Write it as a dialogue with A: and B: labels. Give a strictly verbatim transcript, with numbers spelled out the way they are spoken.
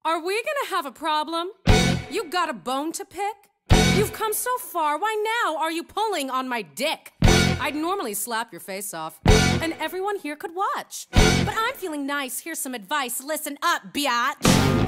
A: Are we gonna have a problem? You got a bone to pick? You've come so far, why now are you pulling on my dick? I'd normally slap your face off, and everyone here could watch. But I'm feeling nice, here's some advice, listen up, biatch.